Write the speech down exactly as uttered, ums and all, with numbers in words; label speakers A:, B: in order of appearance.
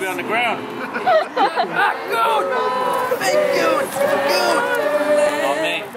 A: be on the ground.
B: Good! Big good! Good!
A: On me.